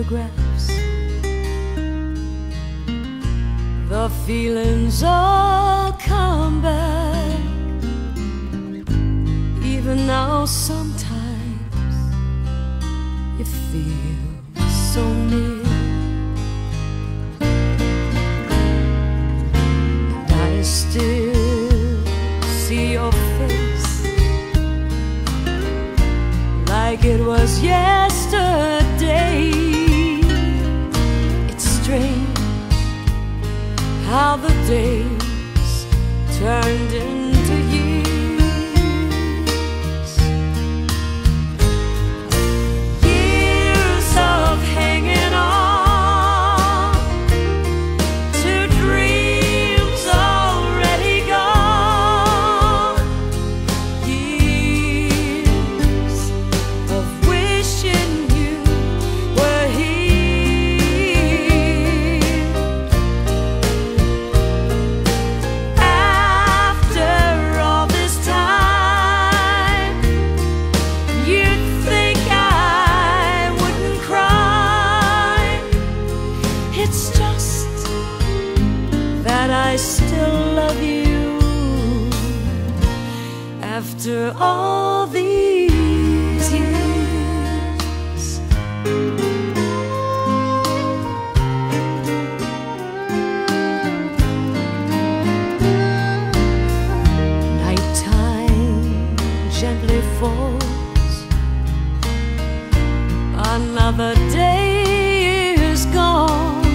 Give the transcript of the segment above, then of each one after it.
photographs, the feelings all come back. Even now sometimes you feel so near, and I still see your face like it was yesterday. It's strange how the days turned into years. Years of hanging on to dreams already gone. Years of wishing you were here. After all this time, you'd think I wouldn't cry. It's just that I still love you after all these years. Nighttime gently falls, another day is gone.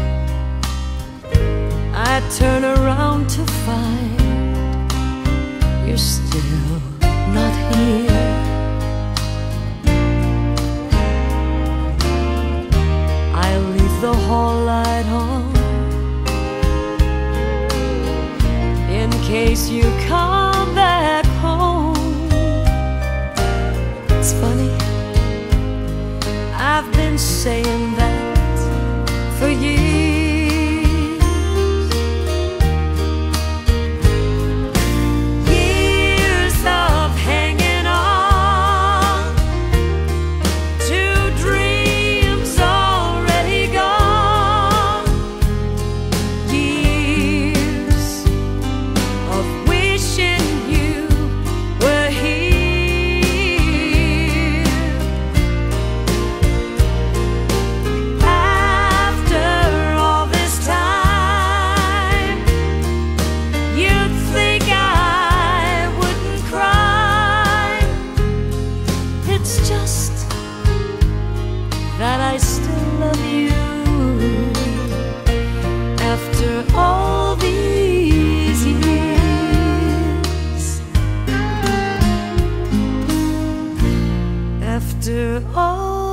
I turn around to find you're still not here. I leave the hall light on in case you come back home. It's funny, I've been saying that for years. Years of hanging on to dreams already gone. Years of wishing you were here. After all this time, you'd think I wouldn't cry. It's just that I still love you after all these years. After all